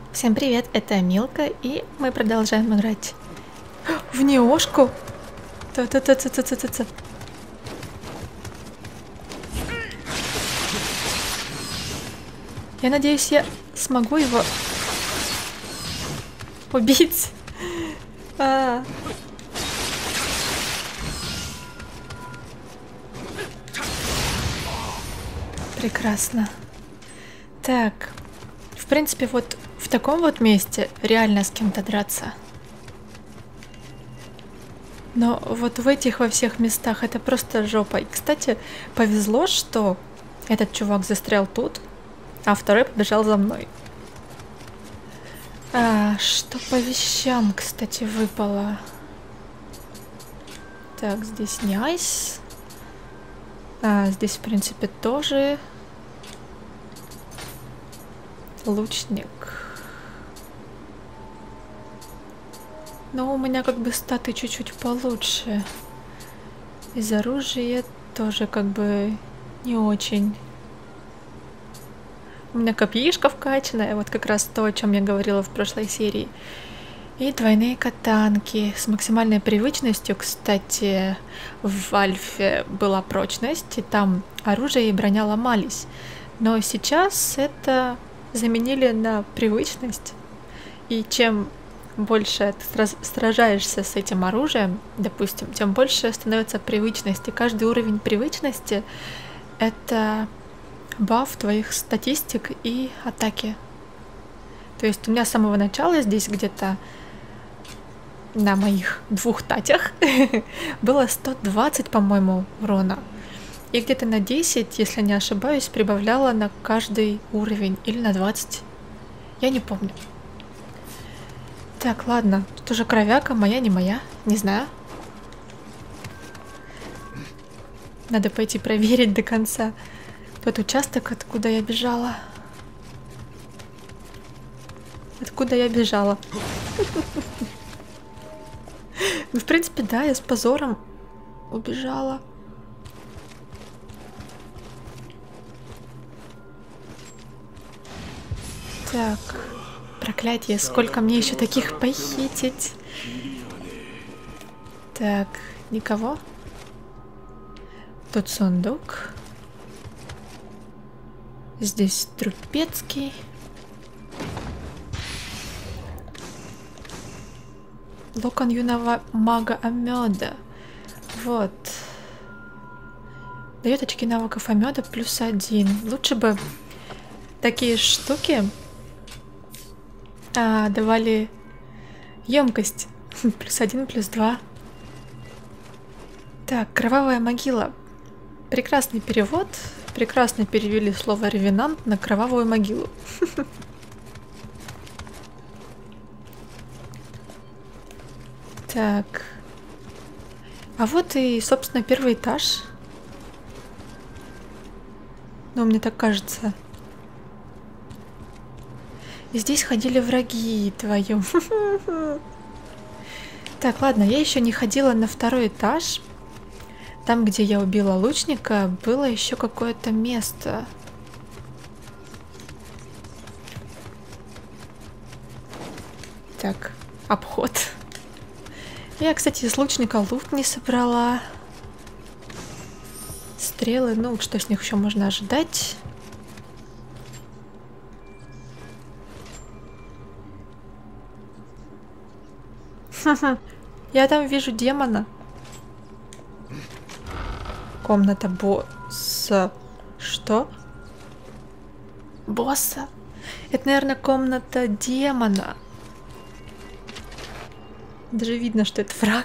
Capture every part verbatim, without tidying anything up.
Всем привет, это Милка, и мы продолжаем играть в Неошку. Та-та-та-та-та-та-та. Я надеюсь, я смогу его убить. А. Прекрасно. Так, в принципе, вот в таком вот месте реально с кем-то драться. Но вот в этих во всех местах это просто жопа. И, кстати, повезло, что этот чувак застрял тут, а второй побежал за мной. А, что по вещам, кстати, выпало? Так, здесь не айс. А, здесь, в принципе, тоже лучник. Но у меня как бы статы чуть-чуть получше. Из оружия тоже как бы не очень. У меня копьишка вкачанная, вот как раз то, о чем я говорила в прошлой серии. И двойные катанки с максимальной привычностью. Кстати, в Альфе была прочность, и там оружие и броня ломались. Но сейчас это заменили на привычность. И чем больше ты сражаешься с этим оружием, допустим, тем больше становится привычности. Каждый уровень привычности — это баф твоих статистик и атаки. То есть у меня с самого начала здесь где-то на моих двух татях было сто двадцать, по-моему, урона. И где-то на десять, если не ошибаюсь, прибавляла на каждый уровень. Или на двадцать. Я не помню. Так, ладно. Тут уже кровяка, моя, не моя. Не знаю. Надо пойти проверить до конца тот участок, откуда я бежала. Откуда я бежала. Ну, в принципе, да, я с позором убежала. Так, проклятие, сколько мне еще таких похитить? Так, никого? Тут сундук. Здесь трупецкий. Локон юного мага Амёда. Вот. Дает очки навыков Амёда плюс один. Лучше бы такие штуки а, давали емкость. Плюс один, плюс два. Так, кровавая могила. Прекрасный перевод. Прекрасно перевели слово ревенант на кровавую могилу. Так. А вот и, собственно, первый этаж. Ну, мне так кажется. И здесь ходили враги твою. Так, ладно, я еще не ходила на второй этаж. Там, где я убила лучника, было еще какое-то место. Так, обход. Я, кстати, из лучника лут не собрала. Стрелы, ну, что с них еще можно ожидать? Ха-ха, я там вижу демона. Комната босса. Что? Босса? Это, наверное, комната демона. Даже видно, что это враг.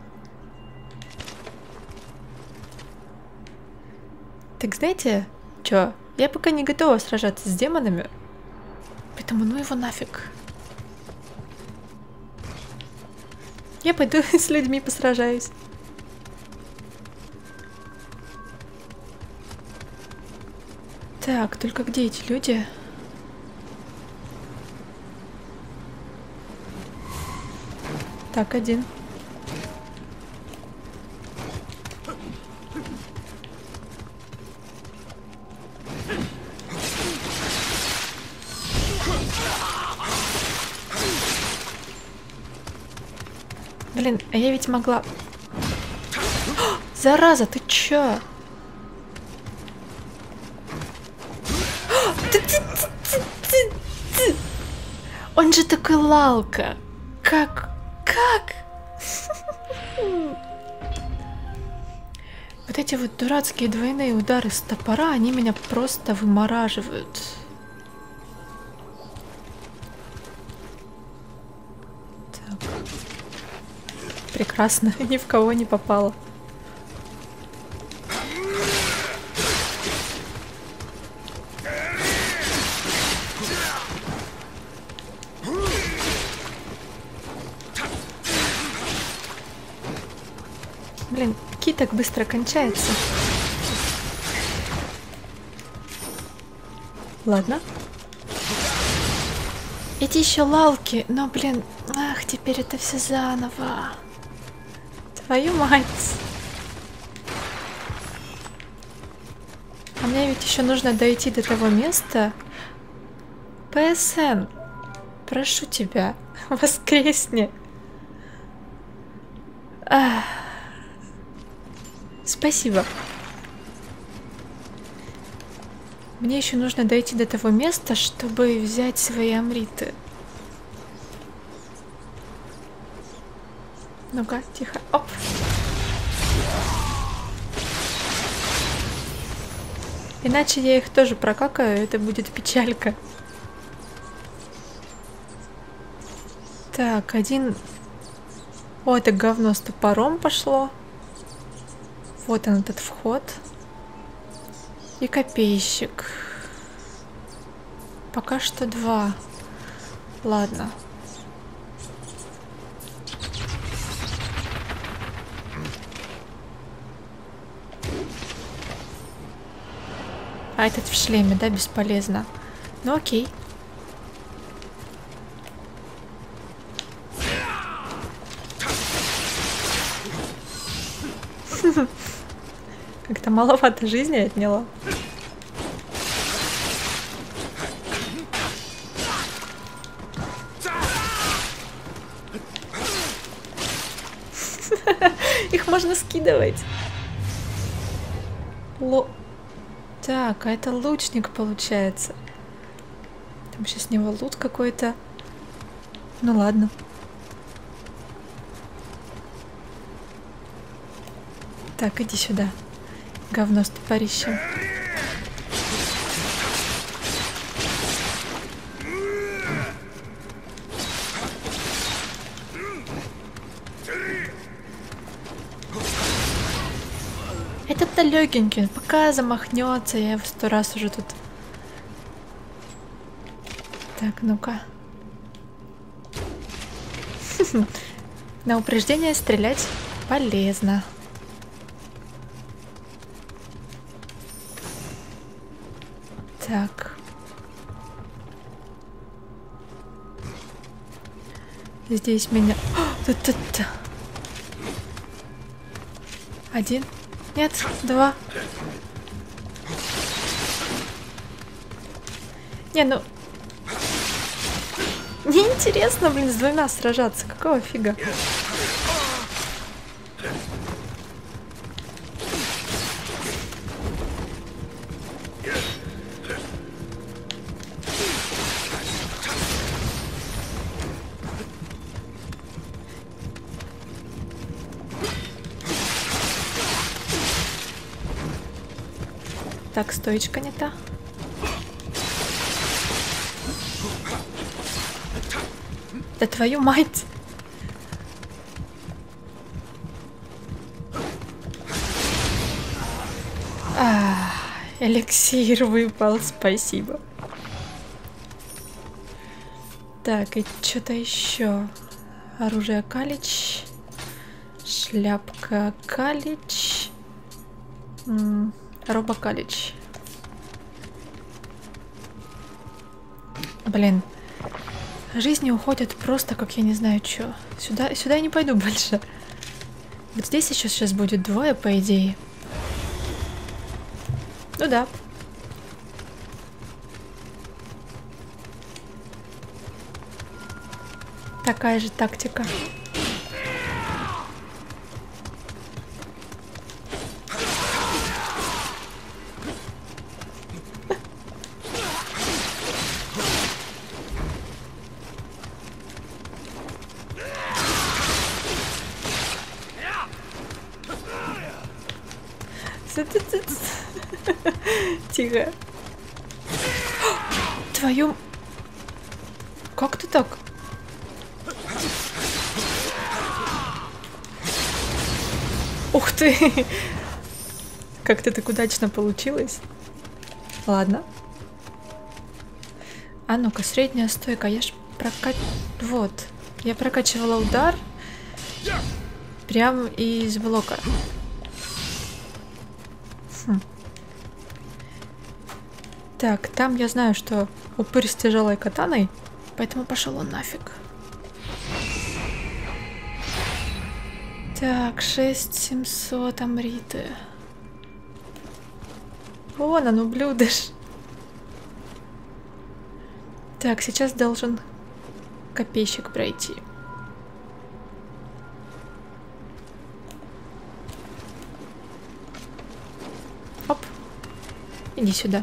Так знаете, чё? Я пока не готова сражаться с демонами. Поэтому ну его нафиг. Я пойду с людьми посражаюсь. Так, только где эти люди? Так, один. Блин, а я ведь могла... О, зараза, ты чё? Он же такой лалка. Как? Как? Вот эти вот дурацкие двойные удары с топора, они меня просто вымораживают. Так. Прекрасно, ни в кого не попало. Блин, ки так быстро кончается. Ладно. Эти еще лалки, но, блин, ах, теперь это все заново. Твою мать. А мне ведь еще нужно дойти до того места. ПСН, прошу тебя, воскресни. Ах. Спасибо. Мне еще нужно дойти до того места, чтобы взять свои амриты. Ну-ка, тихо. Оп. Иначе я их тоже прокакаю, это будет печалька. Так, один... О, это говно с топором пошло. Вот он, этот вход. И копейщик. Пока что два. Ладно. А этот в шлеме, да, бесполезно. Ну окей. Как-то маловато жизни отняла. Их можно скидывать. Ло... Так, а это лучник получается. Там сейчас с него лут какой-то. Ну ладно. Так, иди сюда. Говно с топорищем. Этот-то легенький, пока замахнется, я его сто раз уже тут. Так, ну-ка. На упреждение стрелять полезно. Так. Здесь меня... Тут-тут-тут. Один. Нет, два. Не, ну... Неинтересно, блин, с двумя сражаться. Какого фига? Так, стоечка не та. Да твою мать! А, эликсир выпал, спасибо. Так, и что-то еще. Оружие Калич. Шляпка Калич. М-м, Роба Калич. Блин. Жизни уходят просто, как я не знаю, что. Сюда, сюда я не пойду больше. Вот здесь еще сейчас будет двое, по идее. Ну да. Такая же тактика. Тихо. Твою... Как ты так? Ух ты! Как-то так удачно получилось. Ладно. А ну-ка, средняя стойка. Я ж прокат... Вот. Я прокачивала удар прям из блока. Хм. Так, там я знаю, что упырь с тяжелой катаной, поэтому пошел он нафиг. Так, шесть семьсот амриты. Вон оно, блюдыш. Так, сейчас должен копейщик пройти. Оп. Иди сюда.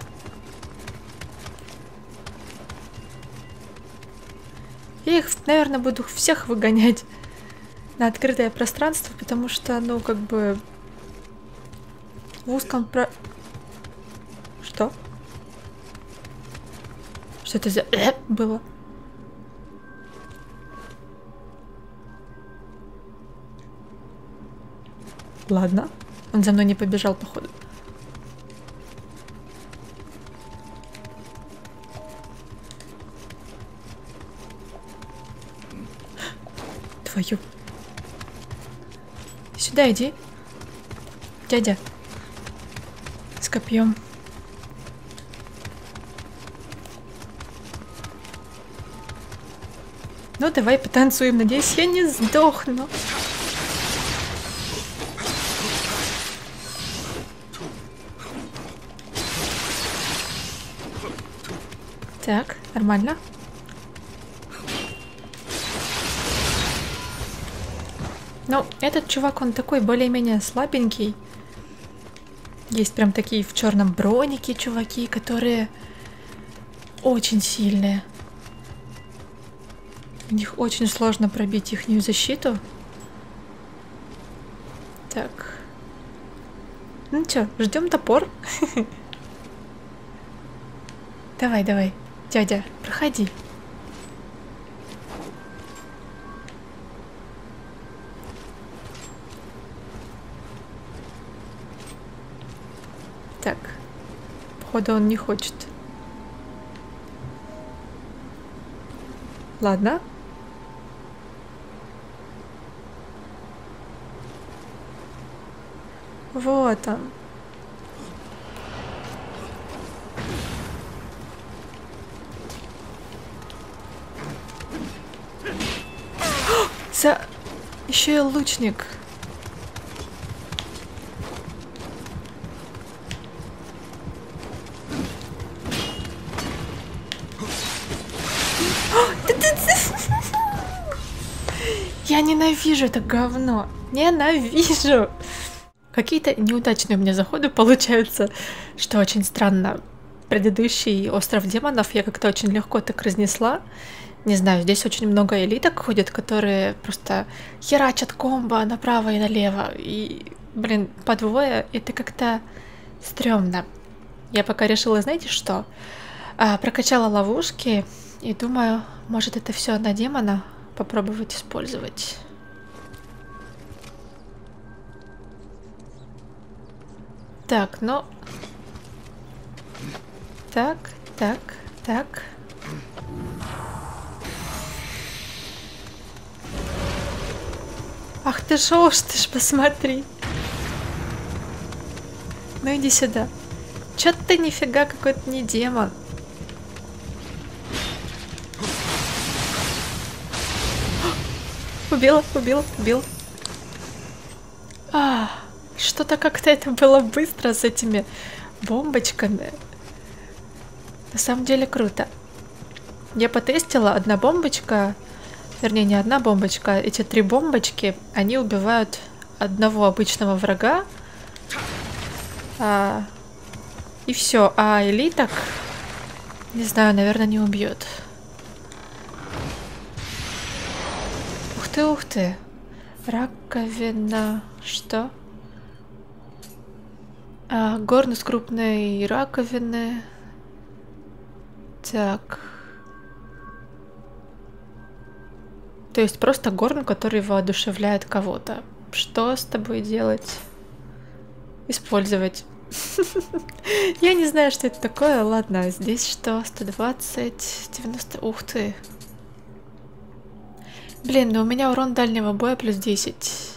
Я их, наверное, буду всех выгонять на открытое пространство, потому что, ну, как бы в узком про... Что? Что это за э было? Ладно. Он за мной не побежал, походу. Твою. Сюда иди. Дядя. С копьем. Ну, давай потанцуем. Надеюсь, я не сдохну. Так, нормально. Ну, этот чувак, он такой более-менее слабенький. Есть прям такие в черном бронике чуваки, которые очень сильные. У них очень сложно пробить ихнюю защиту. Так. Ну чё, ждем топор. Давай, давай, дядя, проходи. Так, походу он не хочет. Ладно. Вот он. За... Еще и лучник. Я ненавижу это говно. Ненавижу. Какие-то неудачные у меня заходы получаются, что очень странно. Предыдущий остров демонов я как-то очень легко так разнесла. Не знаю, здесь очень много элиток ходят, которые просто херачат комбо направо и налево. И, блин, по двое это как-то стрёмно. Я пока решила, знаете что? А, прокачала ловушки и думаю, может это все на демона попробовать использовать. Так, ну... Так, так, так... Ах ты ж, уж ты ж, посмотри. Ну иди сюда. Чё ты нифига какой-то не демон. Убил, убил, убил. А, что-то как-то это было быстро с этими бомбочками. На самом деле круто. Я потестила, одна бомбочка... Вернее, не одна бомбочка, эти три бомбочки, они убивают одного обычного врага. А, и все. А элиток, не знаю, наверное, не убьет. Ух ты, ух ты. Раковина. Что? А, горн из крупной раковины. Так. То есть просто горн, который воодушевляет кого-то. Что с тобой делать? Использовать. Я не знаю, что это такое. Ладно, здесь что? сто двадцать, девяносто. Ух ты. Блин, ну у меня урон дальнего боя плюс десять.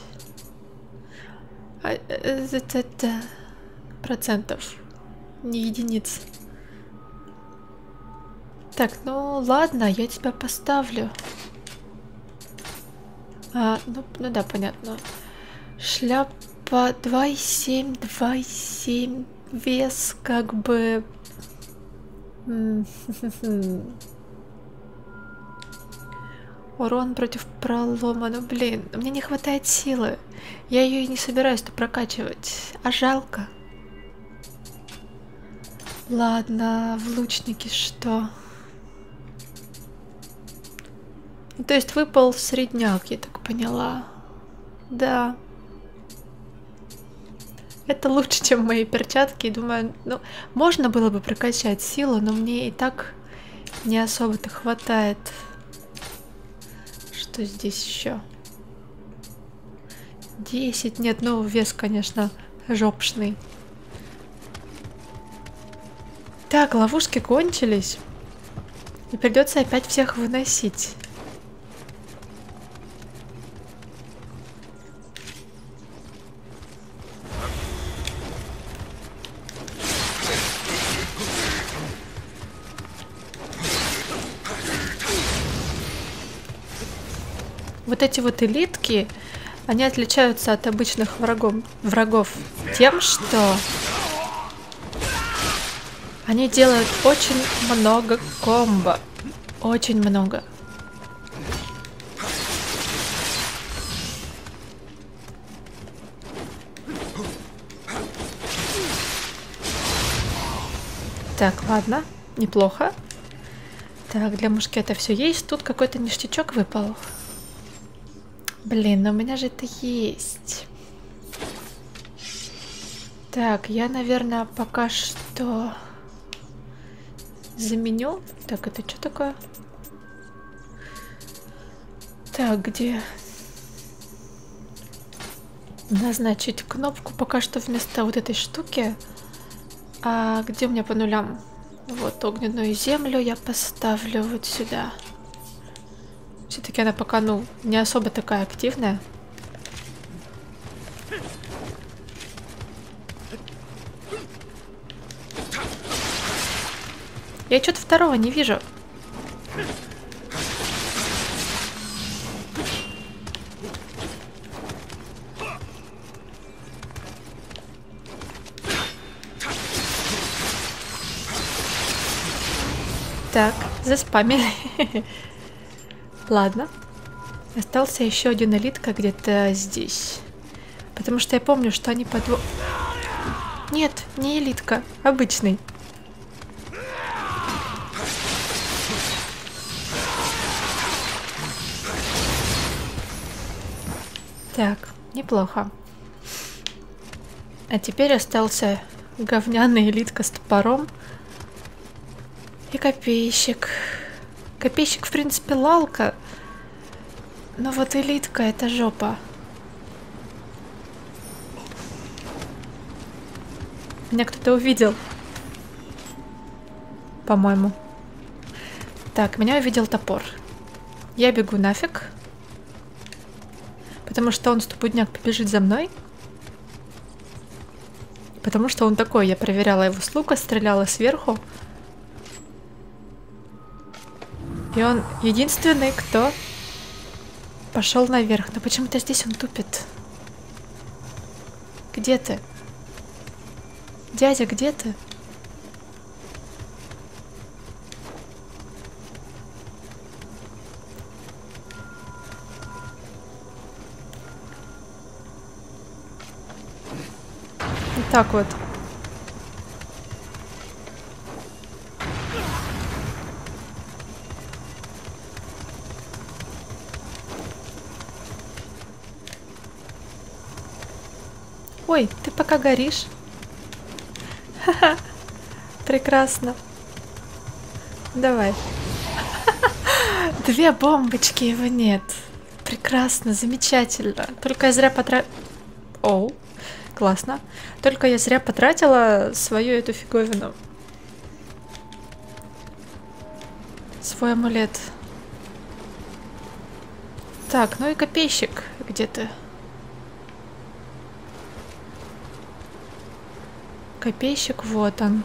А, это, это процентов, не единиц. Так, ну ладно, я тебя поставлю. А, ну, ну да, понятно. Шляпа два и семь, два и семь. Вес как бы... Урон против пролома. Ну блин, мне не хватает силы. Я ее и не собираюсь-то прокачивать. А жалко. Ладно, в лучнике что? Ну, то есть выпал средняк, я так поняла. Да. Это лучше, чем мои перчатки. Думаю, ну, можно было бы прокачать силу, но мне и так не особо-то хватает. Что здесь еще? десять. Нет, ну вес, конечно, жопшный. Так, ловушки кончились. И придется опять всех выносить. Вот эти вот элитки, они отличаются от обычных врагов, врагов тем, что они делают очень много комбо. Очень много. Так, ладно, неплохо. Так, для мушкета все есть. Тут какой-то ништячок выпал. Блин, но у меня же это есть. Так, я, наверное, пока что заменю. Так, это что такое? Так, где? Назначить кнопку пока что вместо вот этой штуки. А где у меня по нулям? Вот, огненную землю я поставлю вот сюда. Все-таки она пока, ну, не особо такая активная. Я что-то второго не вижу. Так, заспамили. Ладно. Остался еще один элитка где-то здесь. Потому что я помню, что они подво... Нет, не элитка, обычный. Так, неплохо. А теперь остался говняный элитка с топором. И копейщик. Копейщик, в принципе, лалка. Но вот элитка — это жопа. Меня кто-то увидел. По-моему. Так, меня увидел топор. Я бегу нафиг. Потому что он, стопудняк, побежит за мной. Потому что он такой. Я проверяла его с лука, стреляла сверху. И он единственный, кто пошел наверх. Но почему-то здесь он тупит. Где ты? Дядя, где ты? Вот так вот. Ой, ты пока горишь. Прекрасно. Давай. Две бомбочки, его нет. Прекрасно, замечательно. Только я зря потратила... Оу, классно. Только я зря потратила свою эту фиговину. Свой амулет. Так, ну и копейщик. Где ты? Копейщик, вот он.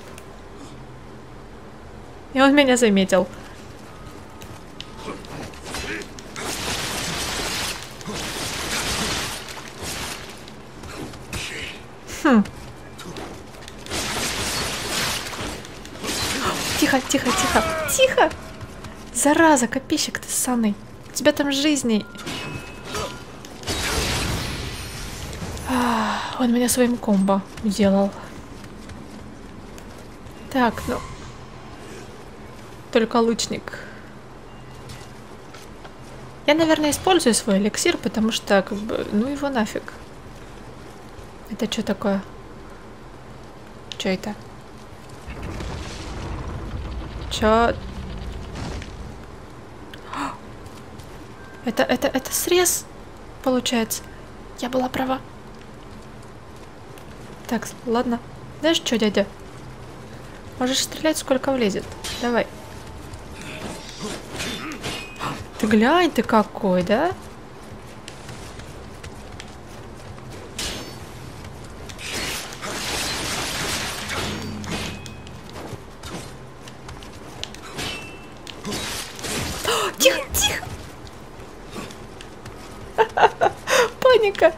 И он меня заметил. Хм. Тихо, тихо, тихо, тихо! Зараза, копейщик ты ссаный. У тебя там жизней. А, он меня своим комбо уделал. Так, ну... Только лучник. Я, наверное, использую свой эликсир, потому что, как бы, ну его нафиг. Это что такое? Что это? Чё? Это, это, это срез, получается. Я была права. Так, ладно. Знаешь что, дядя? Можешь стрелять, сколько влезет. Давай. Ты глянь, ты какой, да? Тихо, тихо. Паника.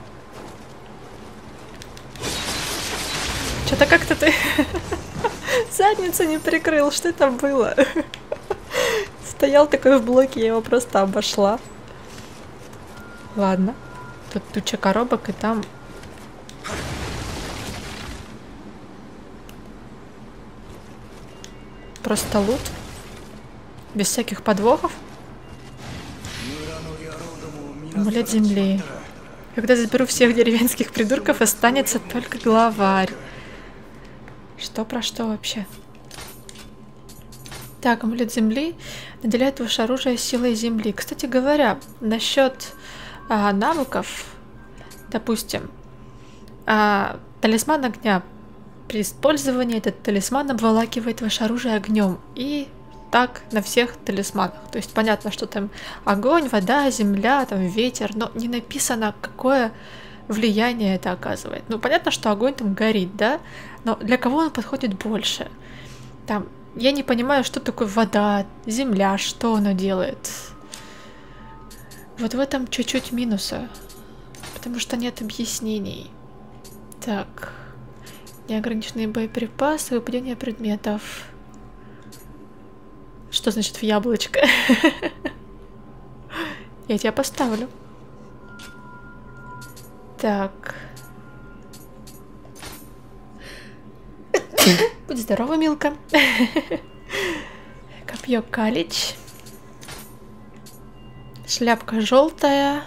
Что-то как-то ты задницу не прикрыл. Что это было? Стоял такой в блоке, я его просто обошла. Ладно. Тут туча коробок, и там... Просто лут. Без всяких подвохов. Амулет земли. Когда заберу всех деревенских придурков, останется только главарь. Что про что вообще? Так, амулет земли наделяет ваше оружие силой земли. Кстати говоря, насчет а, навыков, допустим, а, талисман огня. При использовании этот талисман обволакивает ваше оружие огнем. И так на всех талисманах. То есть понятно, что там огонь, вода, земля, там ветер, но не написано, какое влияние это оказывает. Ну, понятно, что огонь там горит, да? Но для кого он подходит больше? Там, я не понимаю, что такое вода, земля, что оно делает. Вот в этом чуть-чуть минуса. Потому что нет объяснений. Так. Неограниченные боеприпасы, выпадение предметов. Что значит в яблочко? Я тебя поставлю. Так. Будь здорова, Милка. Копье калич. Шляпка желтая.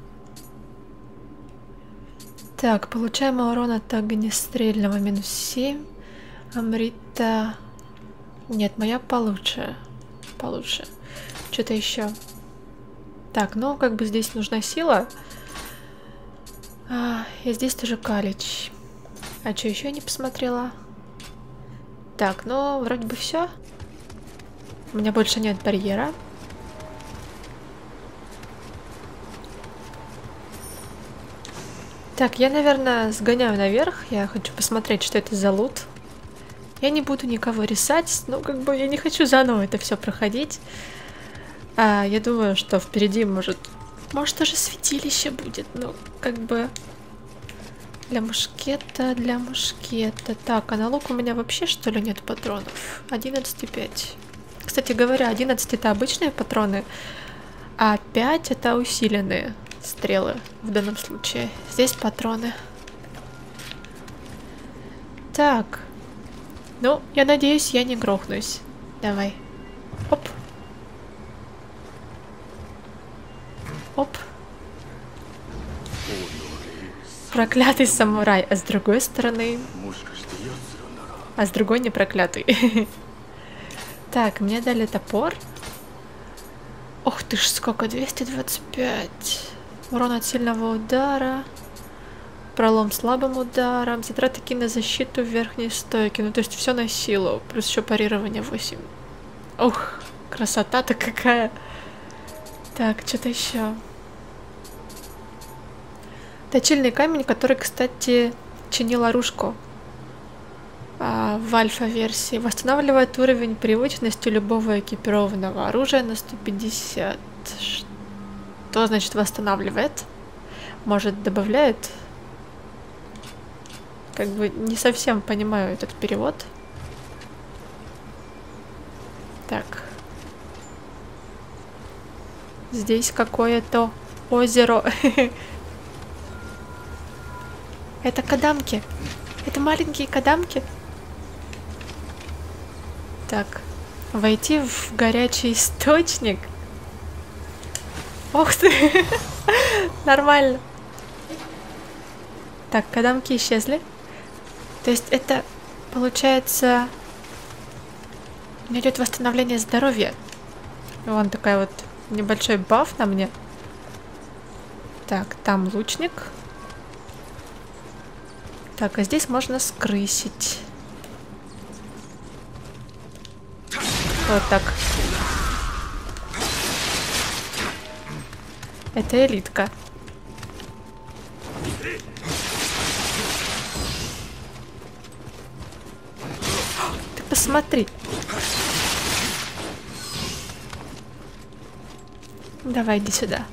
Так, получаемый урон от огнестрельного минус семь. Амрита. Нет, моя получше. Получше. Что-то еще. Так, ну как бы здесь нужна сила. А, и здесь тоже калич. А что еще я не посмотрела? Так, ну вроде бы все. У меня больше нет барьера. Так, я, наверное, сгоняю наверх. Я хочу посмотреть, что это за лут. Я не буду никого рисать. Ну, как бы я не хочу заново это все проходить. А, я думаю, что впереди может... Может, тоже святилище будет. Ну, как бы... Для мушкета, для мушкета. Так, а на лук у меня вообще, что ли, нет патронов? одиннадцать и пять. Кстати говоря, одиннадцать это обычные патроны, а пять это усиленные стрелы в данном случае. Здесь патроны. Так. Ну, я надеюсь, я не грохнусь. Давай. Оп. Оп. Проклятый самурай. А с другой стороны... а с другой не проклятый. Так, мне дали топор. Ох ты ж, сколько, двести двадцать пять. Урон от сильного удара. Пролом слабым ударом. Затраты ки на защиту в верхней стойке. Ну, то есть все на силу. Плюс еще парирование восемь. Ух, красота-то какая. Так, что-то еще. Точильный камень, который, кстати, чинил оружку. А, в альфа-версии. Восстанавливает уровень привычности любого экипированного оружия на сто пятьдесят. Что значит восстанавливает? Может, добавляет? Как бы не совсем понимаю этот перевод. Так. Здесь какое-то озеро. Это кадамки. Это маленькие кадамки. Так. Войти в горячий источник. Ох ты. Нормально. Так, кадамки исчезли. То есть это, получается, идет восстановление здоровья. Вон такая вот небольшой баф на мне. Так, там лучник. Так, а здесь можно скрысить. Вот так. Это элитка. Ты посмотри. Давай, иди сюда.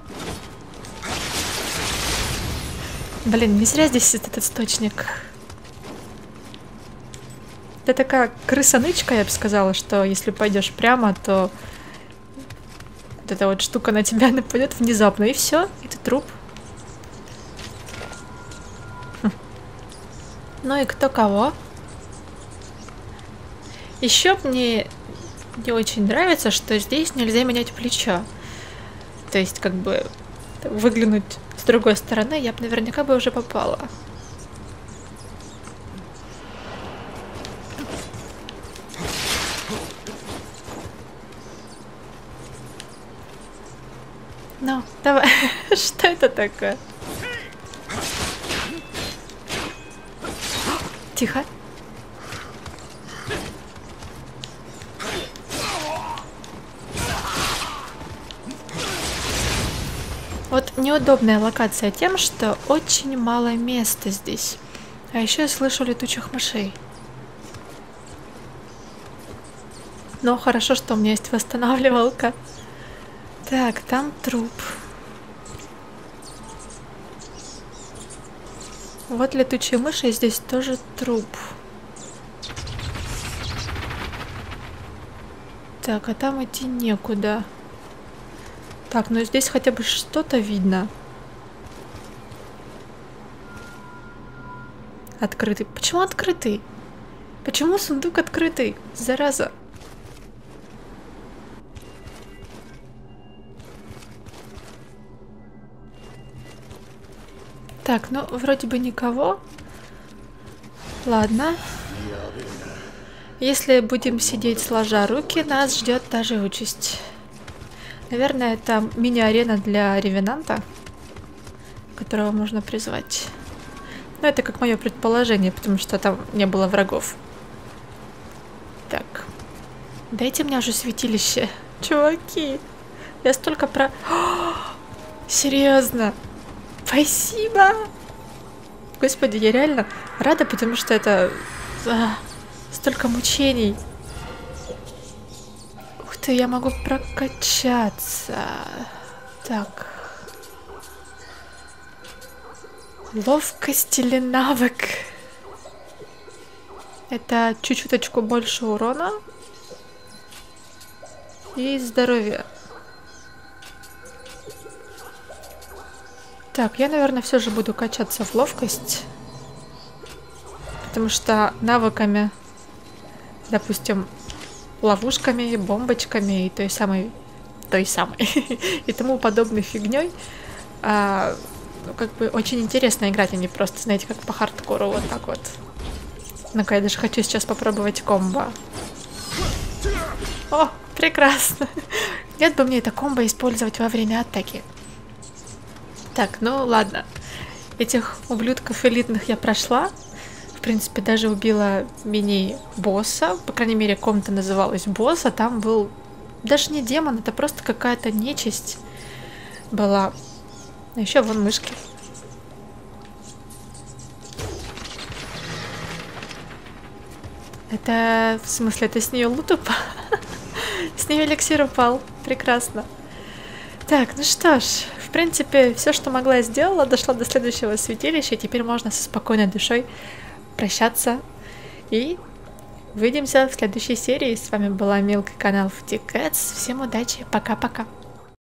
Блин, не зря здесь этот источник. Это такая крыса-нычка, я бы сказала, что если пойдешь прямо, то вот эта вот штука на тебя нападет внезапно, и все, и ты труп. Хм. Ну и кто кого? Еще мне не очень нравится, что здесь нельзя менять плечо. То есть, как бы, выглянуть с другой стороны, я бы наверняка бы уже попала. Ну, давай. Что это такое? Тихо. Вот неудобная локация тем, что очень мало места здесь. А еще я слышу летучих мышей. Но хорошо, что у меня есть восстанавливалка. Так, там труп. Вот летучие мыши, и здесь тоже труп. Так, а там идти некуда. Так, ну здесь хотя бы что-то видно. Открытый. Почему открытый? Почему сундук открытый? Зараза. Так, ну вроде бы никого. Ладно. Если будем сидеть сложа руки, нас ждет та же участь. Наверное, это мини-арена для ревенанта, которого можно призвать. Но это как мое предположение, потому что там не было врагов. Так. Дайте мне уже святилище. Чуваки, я столько про... О, серьезно? Спасибо! Господи, я реально рада, потому что это... А, столько мучений. Ух ты, я могу прокачаться. Так. Ловкость или навык? Это чуть-чуточку больше урона. И здоровье. Так, я, наверное, все же буду качаться в ловкость. Потому что навыками, допустим, ловушками, бомбочками и той самой, той самой и тому подобной фигней, ну, как бы очень интересно играть, а не просто, знаете, как по хардкору, вот так вот. Ну-ка, я даже хочу сейчас попробовать комбо. О, прекрасно. Нет бы мне это комбо использовать во время атаки. Так, ну ладно. Этих ублюдков элитных я прошла. В принципе, даже убила мини-босса. По крайней мере, ком-то называлась босс, а там был даже не демон, это просто какая-то нечисть была. А еще вон мышки. Это, в смысле, это с нее лут упал? С нее эликсир упал. Прекрасно. Так, ну что ж, в принципе, все, что могла, я сделала. Дошла до следующего святилища, и теперь можно со спокойной душой прощаться. И увидимся в следующей серии. С вами была Милка, канал Фти Кэтс. Всем удачи, пока-пока.